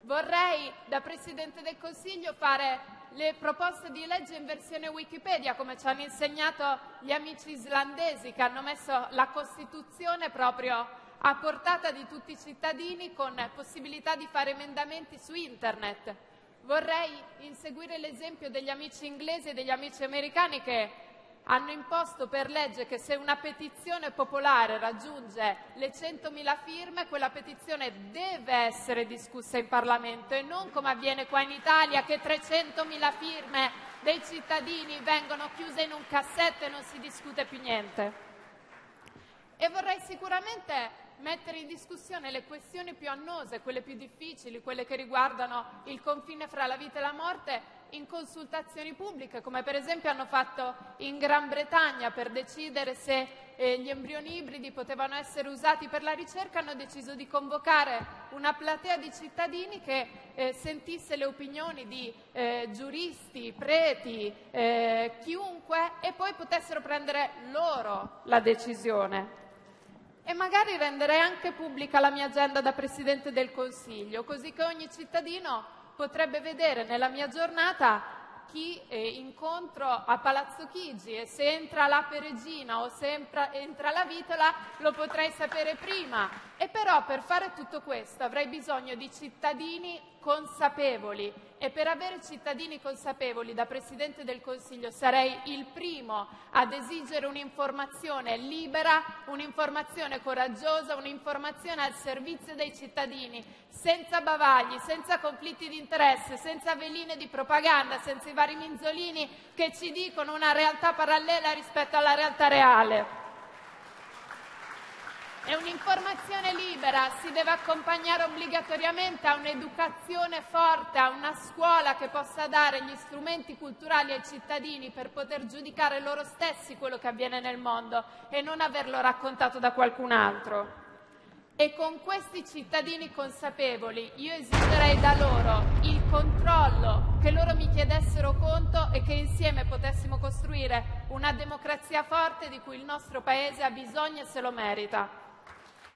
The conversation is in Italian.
Vorrei, da Presidente del Consiglio, fare le proposte di legge in versione Wikipedia, come ci hanno insegnato gli amici islandesi, che hanno messo la Costituzione proprio a portata di tutti i cittadini, con possibilità di fare emendamenti su Internet. Vorrei inseguire l'esempio degli amici inglesi e degli amici americani, che hanno imposto per legge che se una petizione popolare raggiunge le 100.000 firme, quella petizione deve essere discussa in Parlamento e non come avviene qua in Italia, che 300.000 firme dei cittadini vengono chiuse in un cassetto e non si discute più niente. E vorrei sicuramente mettere in discussione le questioni più annose, quelle più difficili, quelle che riguardano il confine fra la vita e la morte, in consultazioni pubbliche, come per esempio hanno fatto in Gran Bretagna per decidere se gli embrioni ibridi potevano essere usati per la ricerca. Hanno deciso di convocare una platea di cittadini che sentisse le opinioni di giuristi, preti, chiunque, e poi potessero prendere loro la decisione. E magari renderei anche pubblica la mia agenda da Presidente del Consiglio, così che ogni cittadino potrebbe vedere nella mia giornata chi incontro a Palazzo Chigi, e se entra la Peregina o se entra la Vitola lo potrei sapere prima. E però per fare tutto questo avrei bisogno di cittadini consapevoli, e per avere cittadini consapevoli da Presidente del Consiglio sarei il primo ad esigere un'informazione libera, un'informazione coraggiosa, un'informazione al servizio dei cittadini, senza bavagli, senza conflitti di interesse, senza veline di propaganda, senza i vari minzolini che ci dicono una realtà parallela rispetto alla realtà reale. E un'informazione libera si deve accompagnare obbligatoriamente a un'educazione forte, a una scuola che possa dare gli strumenti culturali ai cittadini per poter giudicare loro stessi quello che avviene nel mondo e non averlo raccontato da qualcun altro. E con questi cittadini consapevoli io esigerei da loro il controllo, che loro mi chiedessero conto e che insieme potessimo costruire una democrazia forte di cui il nostro Paese ha bisogno e se lo merita.